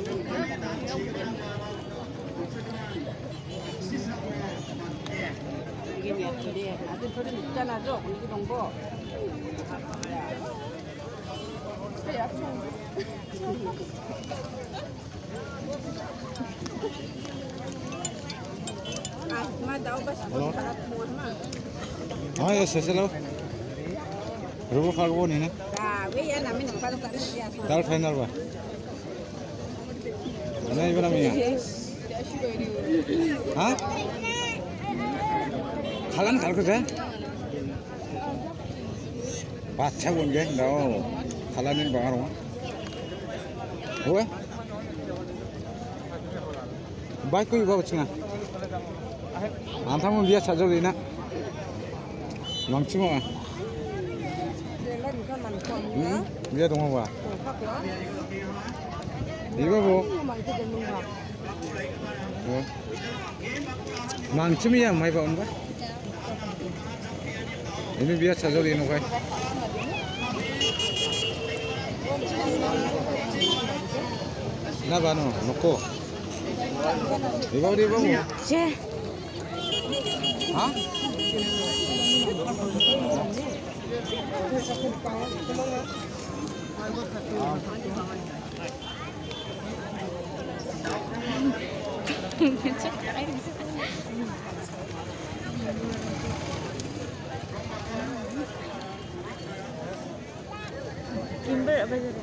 이게 몇 줄이야? 아들 소리 있잖아, 저 이거 동거. Ah, ya selalu. Berapa kalau ini? Tal final ba? Mana ibu namanya? Hah? Kalan kalau kerja? Baca pun dia, dah. Kalanin bangar mah. Oke? Baik kau ibu cina. Antamu dia saja lina. Mangcimo ah. Dia tunggu apa? Ibu bu. Mangcimi ya, mai baun ba? Ini dia saja lina kai. Na bano, noko. Ibu dia bu. Hah? Gimbal apa saja?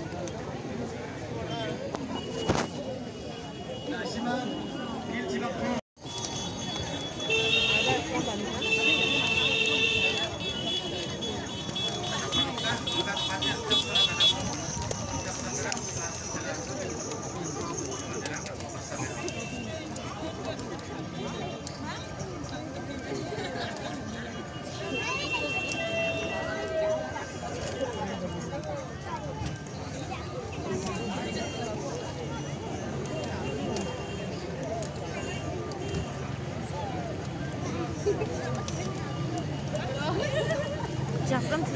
Jangan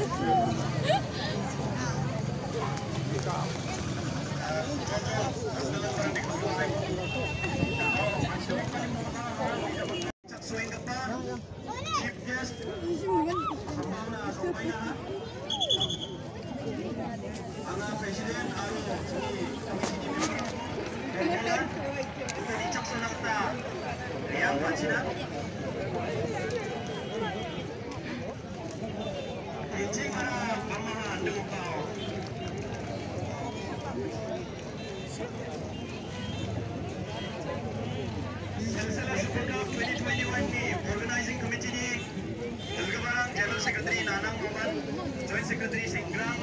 Organizing Committee General Secretary Nanang Mohan, Joint Secretary Senggrang,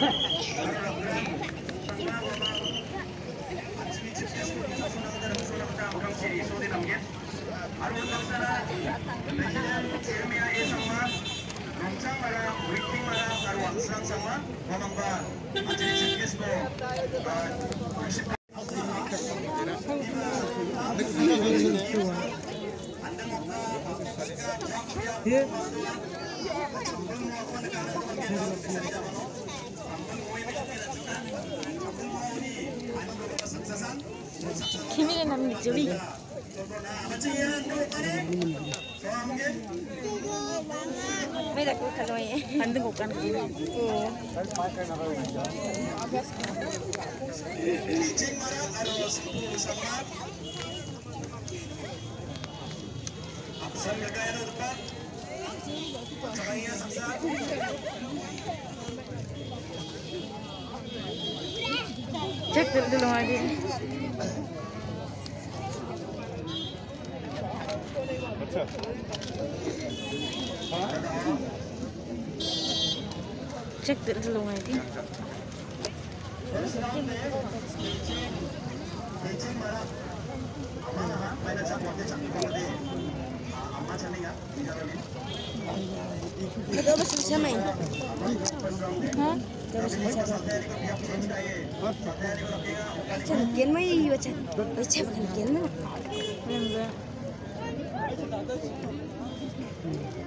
Kimi namanya Joey. May dako kaloy. Handeng ko kan. Cek dulu aja. Cek dulu aja. Ada apa sih sama ini? Hah? Ada apa sih sama? Cantian mah iya can. Baca makan kian mana? Enggak.